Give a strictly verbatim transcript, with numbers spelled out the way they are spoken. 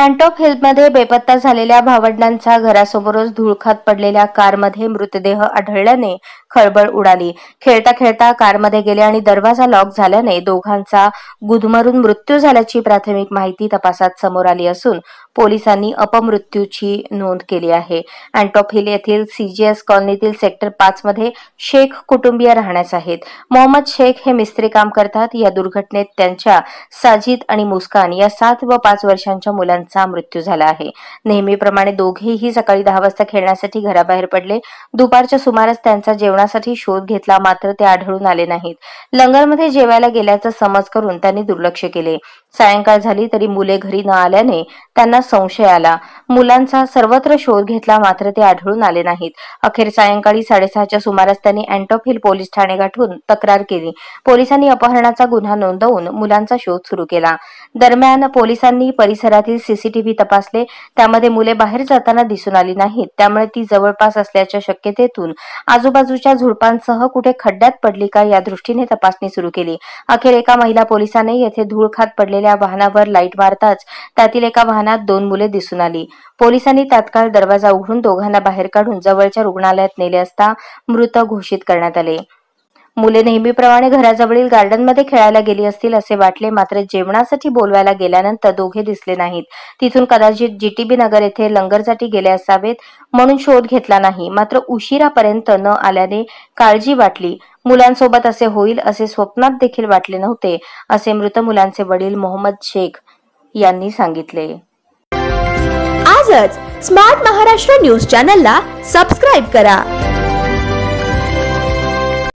अँटॉप हिलमध्ये बेपत्ता झालेल्या भावंडांच्या घरासमोरच धूळखात पडलेल्या कारमध्ये मृतदेह आढळल्याने खळबळ उडाली। खेळता खेळता कारमध्ये गेले आणि दरवाजा लॉक झाल्याने दोघांचा गुदमरून मृत्यू झाल्याची प्राथमिक माहिती तपासात समोर आली असून पोलिसांनी अपमृत्यूची नोंद केली आहे। अँटॉप हिल येथील सीजीएस कॉलनीतील सेक्टर पाच मध्ये शेख कुटुंबीय राहण्यास आहेत। मोहम्मद शेख हे मिस्त्री काम करतात। या दुर्घटनेत त्यांच्या साजिद आणि मुस्कान या सात व पाच वर्षांच्या मुलांचा मृत्यू झाला आहे। नेहमीप्रमाणे दोघेही सकाळी दहा वाजता खेळण्यासाठी घराबाहेर पडले। दुपारच्या सुमारास त्यांचा जेवणासाठी शोध घेतला, मात्र ते आढळून आले नाहीत। लंगरमध्ये जेवायला गेल्याचा समज करून त्यांनी दुर्लक्ष केले। सायंकाळ झाली तरी मुले घरी न आल्याने त्यांना संशय आला। मुलांचा सर्वत्र शोध घेतला, मात्र ते आढळून आले नाहीत। अखेर सायंकाळी साडेसहाच्या सुमारास त्यांनी अँटॉप हिल पोलीस ठाणे गाठून तक्रार केली। पोलिसांनी अपहरणाचा गुन्हा नोंदवून मुलांचा शोध सुरू केला। दरम्यान पोलिसांनी परिसरातील सीसीटीव्ही तपासले, त्यामध्ये मुले बाहेर जाताना दिसून आली नाहीत। त्यामुळे ती जवळपास असल्याच्या शक्यतेतून आजूबाजूच्या झुडपांसह कुठे खड्ड्यात पडली का या दृष्टीने तपासणी सुरू केली। अखेर एका महिला पोलिसाने येथे धूळखात पडलेल्या वाहनावर लाईट मारताच त्यातील एका वाहनात दोन मुले दिसून आली। पोलिसांनी तात्काळ दरवाजा उघडून दोघांना बाहेर काढून जवळच्या रुग्णालयात नेले असता मृत घोषित करण्यात आले। मुले नेहमीप्रमाणे घराजवळील गार्डनमध्ये खेळायला गेली असतील असे वाटले, मात्र जेवणासाठी बोलवायला गेल्यानंतर दोघे दिसले नाहीत। तिथून कदाचित जीटीबी नगर येथे लंगरसाठी गेले असावेत म्हणून शोध घेतला नाही, मात्र उशिरापर्यंत न आल्याने काळजी वाटली। मुलांसोबत असे होईल असे स्वप्नात देखील वाटले नव्हते, असे मृत मुलांचे वडील मोहम्मद शेख यांनी सांगितले। आजच स्मार्ट महाराष्ट्र न्यूज चॅनलला सबस्क्राइब करा।